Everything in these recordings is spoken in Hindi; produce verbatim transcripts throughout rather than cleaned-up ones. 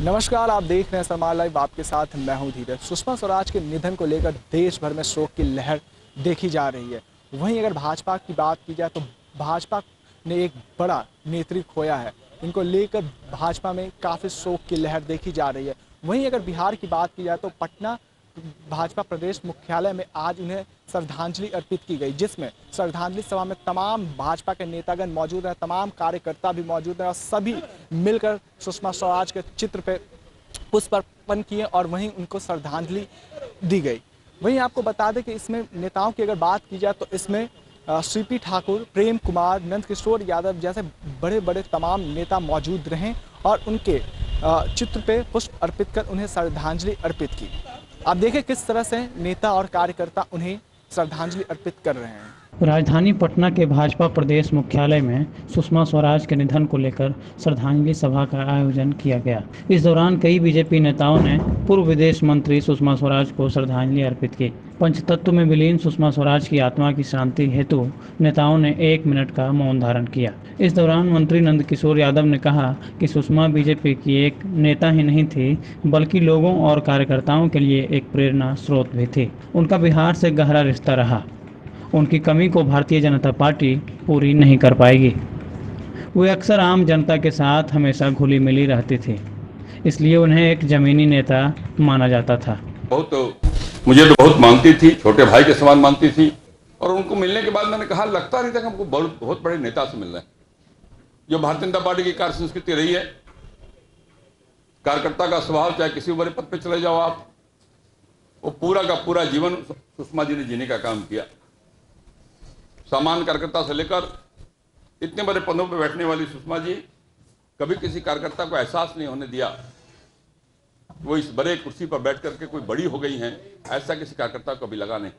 नमस्कार, आप देख रहे हैं समाचार लाइव। आपके साथ मैं हूं धीरज। सुषमा स्वराज के निधन को लेकर देश भर में शोक की लहर देखी जा रही है। वहीं अगर भाजपा की बात की जाए तो भाजपा ने एक बड़ा नेत्री खोया है। इनको लेकर भाजपा में काफ़ी शोक की लहर देखी जा रही है। वहीं अगर बिहार की बात की जाए तो पटना भाजपा प्रदेश मुख्यालय में आज उन्हें श्रद्धांजलि अर्पित की गई, जिसमें श्रद्धांजलि सभा में तमाम भाजपा के नेतागण मौजूद हैं, तमाम कार्यकर्ता भी मौजूद हैं और सभी मिलकर सुषमा स्वराज के चित्र पे पुष्प अर्पण किए और वहीं उनको श्रद्धांजलि दी गई। वहीं आपको बता दें कि इसमें नेताओं की अगर बात की जाए तो इसमें सीपी ठाकुर, प्रेम कुमार, नंदकिशोर यादव जैसे बड़े बड़े तमाम नेता मौजूद रहे और उनके चित्र पे पुष्प अर्पित कर उन्हें श्रद्धांजलि अर्पित की। आप देखें किस तरह से नेता और कार्यकर्ता उन्हें श्रद्धांजलि अर्पित कर रहे हैं। राजधानी पटना के भाजपा प्रदेश मुख्यालय में सुषमा स्वराज के निधन को लेकर श्रद्धांजलि सभा का आयोजन किया गया। इस दौरान कई बीजेपी नेताओं ने पूर्व विदेश मंत्री सुषमा स्वराज को श्रद्धांजलि अर्पित की। पंचतत्व में विलीन सुषमा स्वराज की आत्मा की शांति हेतु नेताओं ने एक मिनट का मौन धारण किया। इस दौरान मंत्री नंदकिशोर यादव ने कहा कि सुषमा बीजेपी की एक नेता ही नहीं थी, बल्कि लोगों और कार्यकर्ताओं के लिए एक प्रेरणा स्रोत भी थी। उनका बिहार से गहरा रिश्ता रहा। उनकी कमी को भारतीय जनता पार्टी पूरी नहीं कर पाएगी। वे अक्सर आम जनता के साथ हमेशा घुली मिली रहती थी, इसलिए उन्हें एक जमीनी नेता माना जाता था। बहुत तो, मुझे तो बहुत मानती थी, छोटे भाई के समान मानती थी। और उनको मिलने के बाद मैंने कहा, लगता नहीं था कि हमको बहुत बहुत बड़े नेता से मिल रहे हैं। जो भारतीय जनता पार्टी की कार्य संस्कृति रही है, कार्यकर्ता का स्वभाव, चाहे किसी बड़े पद पे चले जाओ आप, वो पूरा का पूरा जीवन सुषमा जी ने जीने का काम किया। सामान्य कार्यकर्ता से लेकर इतने बड़े पदों पर बैठने वाली सुषमा जी कभी किसी कार्यकर्ता को एहसास नहीं होने दिया वो इस बड़े कुर्सी पर बैठ करके कोई बड़ी हो गई हैं, ऐसा किसी कार्यकर्ता को कभी लगा नहीं।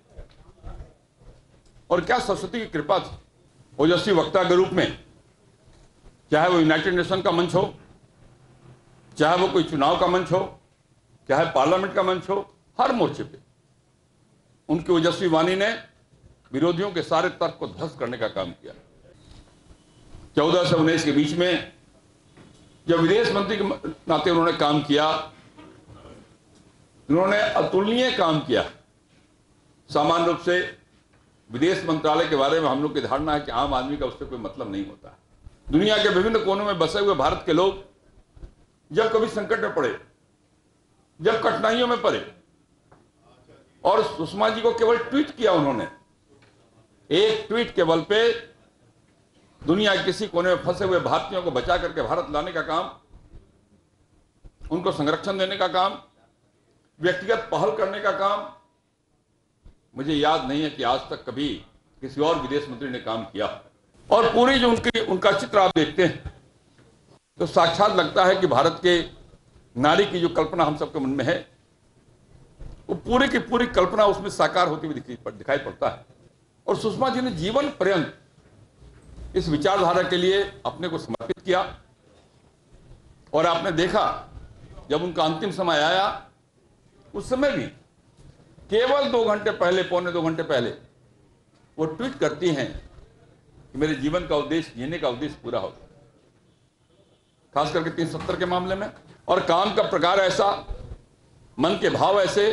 और क्या सरस्वती की कृपा थी। ओजस्वी वक्ता के रूप में, चाहे वो यूनाइटेड नेशन का मंच हो, चाहे वो कोई चुनाव का मंच हो, चाहे पार्लियामेंट का मंच हो, हर मोर्चे पे उनकी ओजस्वी वाणी ने विरोधियों के सारे तर्क को ध्वस्त करने का काम किया। चौदह से उन्नीस के बीच में जब विदेश मंत्री के नाते उन्होंने काम किया, उन्होंने अतुलनीय काम किया। सामान्य रूप से विदेश मंत्रालय के बारे में हम लोग की धारणा है कि आम आदमी का उससे कोई मतलब नहीं होता। दुनिया के विभिन्न कोनों में बसे हुए भारत के लोग जब कभी संकट में पड़े, जब कठिनाइयों में पड़े, और सुषमा जी को केवल ट्वीट किया उन्होंने, एक ट्वीट के बल पे दुनिया के किसी कोने में फंसे हुए भारतीयों को बचा करके भारत लाने का काम, उनको संरक्षण देने का काम, व्यक्तिगत पहल करने का काम, मुझे याद नहीं है कि आज तक कभी किसी और विदेश मंत्री ने काम किया। और पूरी जो उनकी उनका चित्र आप देखते हैं तो साक्षात लगता है कि भारत के नारी की जो कल्पना हम सबके मन में है, वो पूरी की पूरी कल्पना उसमें साकार होती हुई दिखाई पड़ता है। और सुषमा जी ने जीवन पर्यंत इस विचारधारा के लिए अपने को समर्पित किया। और आपने देखा जब उनका अंतिम समय आया, उस समय भी केवल दो घंटे पहले, पौने दो घंटे पहले वो ट्वीट करती हैं कि मेरे जीवन का उद्देश्य, जीने का उद्देश्य पूरा हो गया, खास करके तीन सत्तर के मामले में। और काम का प्रकार ऐसा, मन के भाव ऐसे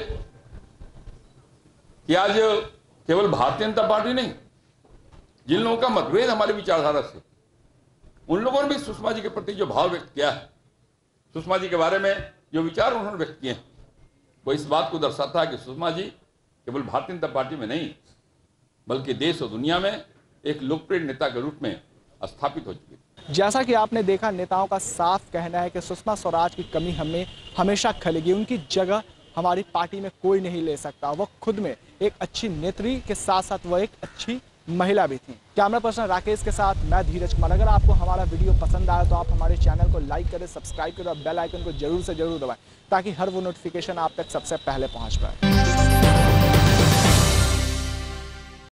कि आज केवल भारतीय जनता पार्टी नहीं, जिन लोगों का मतभेद हमारी विचारधारा से, उन लोगों ने भी सुषमा जी के प्रति जो भाव व्यक्त किया है, सुषमा जी के बारे में जो विचार उन्होंने व्यक्त किए हैं, वो इस बात को दर्शाता है कि सुषमा जी केवल भारतीय जनता पार्टी में नहीं, बल्कि देश और दुनिया में एक लोकप्रिय नेता के रूप में स्थापित हो चुकी। जैसा कि आपने देखा, नेताओं का साफ कहना है कि सुषमा स्वराज की कमी हमें हमेशा खलेगी। उनकी जगह हमारी पार्टी में कोई नहीं ले सकता। वो खुद में एक अच्छी नेत्री के साथ साथ वो एक अच्छी महिला भी थी। कैमरा पर्सन राकेश के साथ मैं धीरज कुमार। अगर आपको हमारा वीडियो पसंद आया तो आप हमारे चैनल को लाइक करें, सब्सक्राइब करें और बेल आइकन को जरूर से जरूर दबाएं, ताकि हर वो नोटिफिकेशन आप तक सबसे पहले पहुंच पाए।